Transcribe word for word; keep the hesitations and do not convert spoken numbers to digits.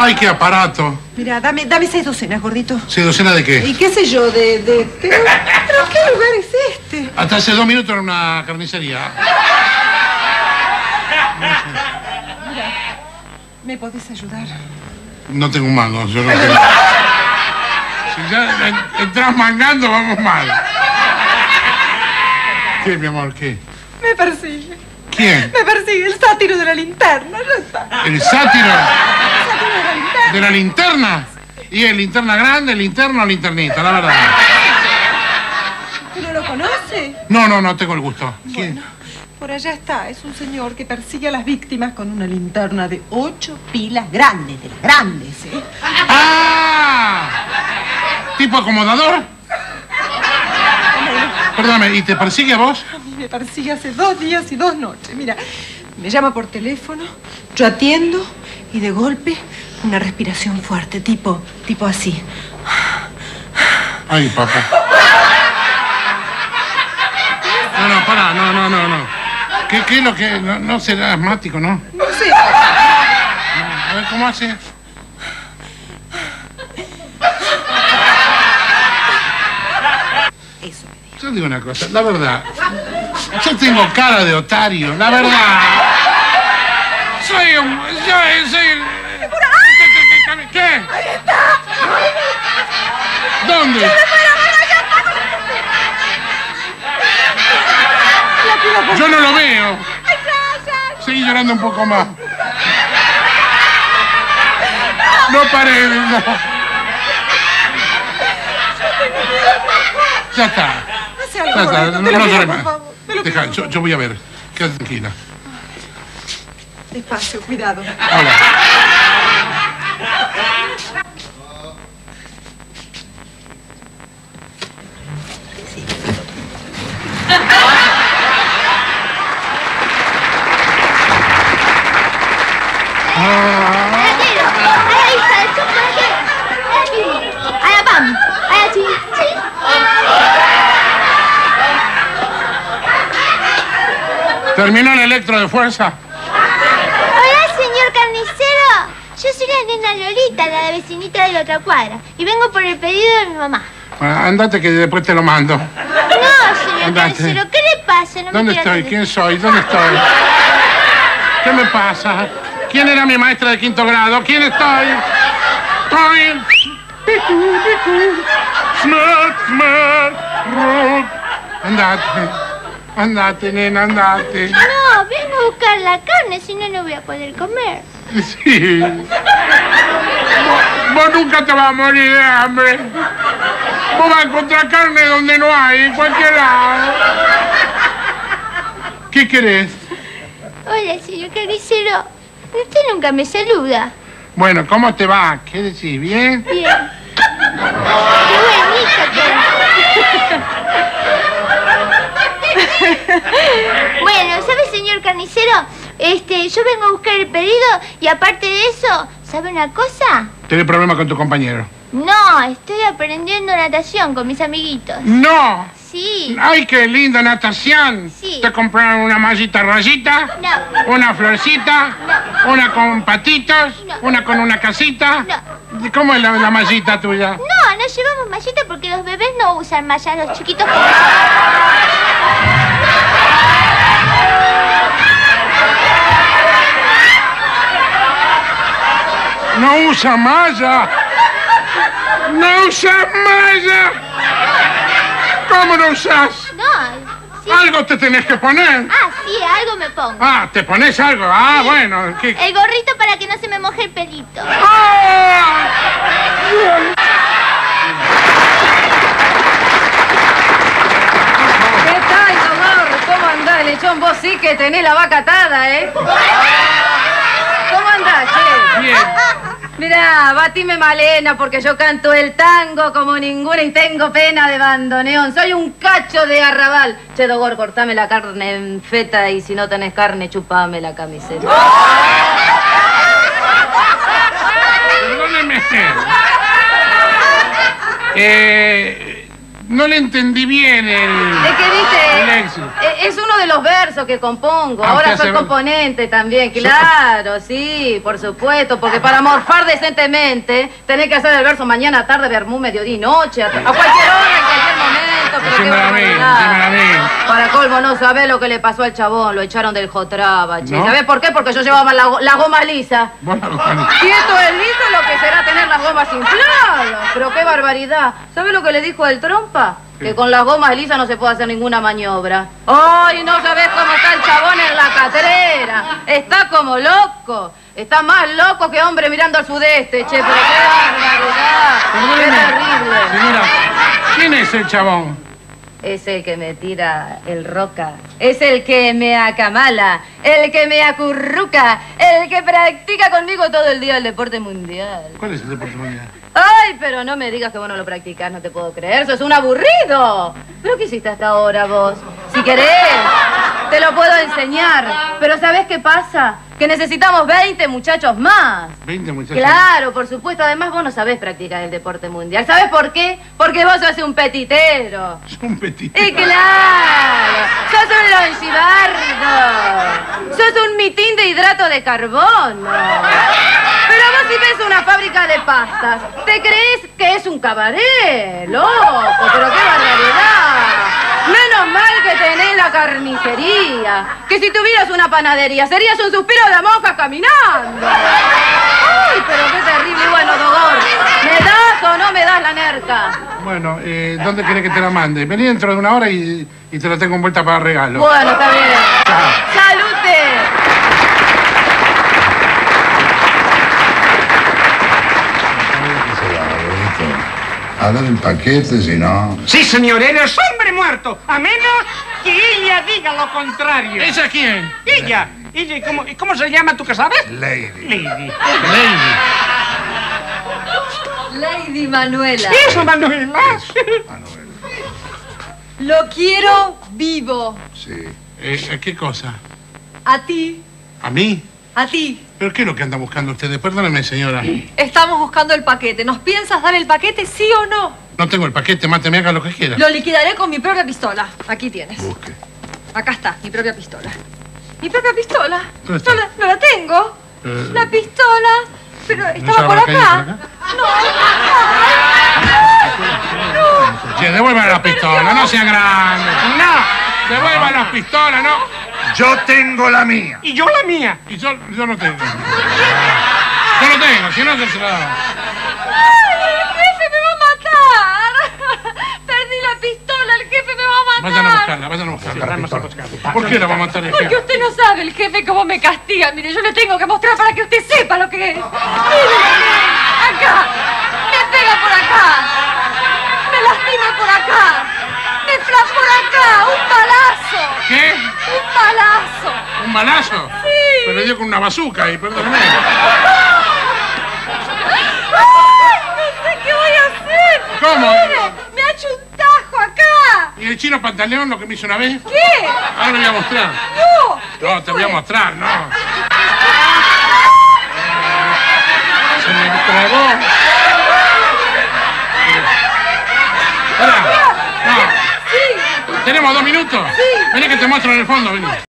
Ay, qué aparato. Mira, dame, dame seis docenas, gordito. ¿Seis docenas de qué? ¿Y qué sé yo? De... de... Pero, pero ¿qué lugar es este? Hasta hace dos minutos era una carnicería. Mira, ¿me podés ayudar? No tengo un mango, yo no tengo. Si ya en- entras mangando, vamos mal. ¿Qué, mi amor, qué? Me persigue. ¿Quién? Me persigue el sátiro de la linterna, ya está. ¿El sátiro El sátiro de la linterna. de la linterna? ¿Y el linterna grande, linterna o linternita, la verdad? ¿Tú no lo conoces? No, no, no tengo el gusto. ¿Quién? Bueno, por allá está. Es un señor que persigue a las víctimas con una linterna de ocho pilas grandes, de las grandes, ¿eh? ¡Ah! ¿Tipo acomodador? Perdóname, ¿y te persigue a vos? A mí me persigue hace dos días y dos noches. Mira, me llama por teléfono, yo atiendo y de golpe una respiración fuerte, tipo, tipo así. Ay, papá. No, no, pará, no, no, no, no. ¿Qué, qué es lo que...? No, no será asmático, ¿no? No sé. A ver, ¿cómo hace? Eso. Yo digo una cosa, la verdad. Yo tengo cara de otario, la verdad. Soy un... Yo soy el... ¿Qué? ¡Ahí está! ¿Dónde? La pido por... Yo no lo veo. ¡Ay, gracias! Seguí llorando un poco más. No paré. No. Ya está. Hace algo, Ya está. gordito, No, te lo no pido, llores por más. favor. Te lo Deja, pido. yo, yo voy a ver. Quédate tranquila. Despacio, cuidado. Hola. ¿Terminó el electro de fuerza? Hola, señor carnicero. Yo soy la nena Lolita, la vecinita de la otra cuadra. Y vengo por el pedido de mi mamá. Bueno, andate que después te lo mando. No, señor Andate. carnicero, ¿qué le pasa? No me ¿Dónde quiero estoy? atender. ¿Quién soy? ¿Dónde estoy? ¿Qué me pasa? ¿Quién era mi maestra de quinto grado? ¿Quién estoy? Estoy... Picu, picu. Smack, smack, rock. Andate. Andate, nena, andate. No, vengo a buscar la carne, si no, no voy a poder comer. Sí. Vos, vos nunca te vas a morir de hambre. Vos vas a encontrar carne donde no hay, en cualquier lado. ¿Qué querés? Hola, señor carnicero. Usted nunca me saluda. Bueno, ¿cómo te va? ¿Qué decís? ¿Bien? Bien. Qué buenita que... Bueno, ¿sabe, señor carnicero? Este, yo vengo a buscar el pedido y aparte de eso, ¿sabe una cosa? ¿Tenés problema con tu compañero? No, estoy aprendiendo natación con mis amiguitos. ¡No! Sí. ¡Ay, qué linda natación! Sí. ¿Te compraron una mallita rayita? No. ¿Una florcita? No. ¿Una con patitos? No. ¿Una con una casita? No. ¿Cómo es la, la mallita tuya? No, no llevamos mallita porque los bebés no usan mallas, los chiquitos. ¡No usa malla! ¡No usa malla! ¿Cómo no usas? No, sí. Algo te tenés que poner. Ah, sí, algo me pongo. Ah, ¿te pones algo? Ah, bueno. ¿Qué? El gorrito para que no se me moje el pelito. ¡Ah! ¿Qué tal, amor? ¿Cómo andás, lechón? Vos sí que tenés la vaca atada, ¿eh? ¿Cómo andás, che? Bien. Mirá, batime malena porque yo canto el tango como ninguna y tengo pena de bandoneón. Soy un cacho de arrabal. Che, Dogor, cortame la carne en feta y si no tenés carne, chupame la camiseta. Perdóneme. Eh, No le entendí bien el... Es que, viste, el éxito. e- es uno de los versos que compongo. Ah, Ahora usted soy hace- componente también, claro, sí, por supuesto. Porque para morfar decentemente, tenés que hacer el verso mañana, tarde, vermú, mediodía y noche, a, a cualquier hora, en cualquier momento. Pero qué Decímelo a mí, barbaridad. decímelo a mí. Para colmo, no sabés lo que le pasó al chabón, lo echaron del Jotraba, che. ¿No? ¿Sabés por qué? Porque yo llevaba la, go- la goma lisa. Bueno, Y esto es liso lo que será tener las gomas infladas. Pero qué barbaridad. ¿Sabe lo que le dijo el trompa? ¿Qué? Que con las gomas lisas no se puede hacer ninguna maniobra. ¡Ay, no sabés cómo está el chabón en la catrera! Está como loco. Está más loco que hombre mirando al sudeste, che. Pero qué barbaridad. Qué terrible. señora, ¿quién es el chabón? Es el que me tira el roca, es el que me acamala, el que me acurruca, el que practica conmigo todo el día el deporte mundial. ¿Cuál es el deporte mundial? Ay, pero no me digas que vos no lo practicás, no te puedo creer, eso es un aburrido. ¿Pero qué hiciste hasta ahora vos? Si querés, te lo puedo enseñar, pero ¿sabés qué pasa? Que necesitamos veinte muchachos más. veinte muchachos. Claro, por supuesto. Además, vos no sabés practicar el deporte mundial. ¿Sabés por qué? Porque vos sos un petitero. Es un petit. ¡Y claro! ¡Sos un longibardo! ¡Sos un mitín de hidrato de carbono! Pero vos si ves una fábrica de pastas, ¿te crees que es un cabaret? ¡Loco! ¡Pero qué barbaridad! Menos mal que tenés la carnicería. Que si tuvieras una panadería, serías un suspiro de monja caminando. ¡Ay, pero qué terrible! Bueno, Dogor, ¿me das o no me das la nerca? Bueno, eh, ¿dónde querés que te la mande? Vení dentro de una hora y, y te la tengo envuelta para regalo. Bueno, está bien. Chao. ¡Salute! A dar el paquete, si no... Sí, señor, eres hombre muerto, a menos que ella diga lo contrario. ¿Esa quién? Ella, ella, ¿y cómo, y cómo se llama, tú que sabes? Lady. Lady. Lady. Lady Manuela. Eso, Manuela. Manuel. Lo quiero vivo. Sí. Eh, ¿Qué cosa? A ti. ¿A mí? A ti. ¿Pero qué es lo que andan buscando ustedes? Perdóneme, señora. Estamos buscando el paquete. ¿Nos piensas dar el paquete, sí o no? No tengo el paquete, máteme, haga lo que quiera. Lo liquidaré con mi propia pistola. Aquí tienes. Busque. Acá está, mi propia pistola. ¿Mi propia pistola? ¿Dónde está? No la, no la tengo. Eh, La pistola. Pero se estaba la por habrá caído acá. por acá? No. Che, devuelvan las pistolas, no sean grandes. No, devuelvan las pistolas, no. Yo tengo la mía. Y yo la mía. Y yo, yo no tengo. Yo no tengo, si no, que se la da. ¡Ay, el jefe me va a matar! Perdí la pistola, el jefe me va a matar. Vayan a buscarla, vayan a buscarla. Vamos a buscarla. ¿Por qué la va a matar el Porque jefe? usted no sabe el jefe cómo me castiga. Mire, yo le tengo que mostrar para que usted sepa lo que es. Mire, acá. Me pega por acá. Me lastima por acá. Me fla por acá. Un balazo. ¿Qué? Un balazo. ¿Un balazo? Sí. Pero le dio con una bazuca y perdóneme. ¡Ay, no sé qué voy a hacer! ¿Cómo? Mire, me ha hecho un tajo acá. ¿Y el chino pantaleón lo que me hizo una vez? ¿Qué? Ahora le voy a mostrar. No. No, te voy a mostrar, no. Se me tragó. Hola. No. Sí. ¿Tenemos dos minutos? Sí. Vení que te muestro en el fondo, vení.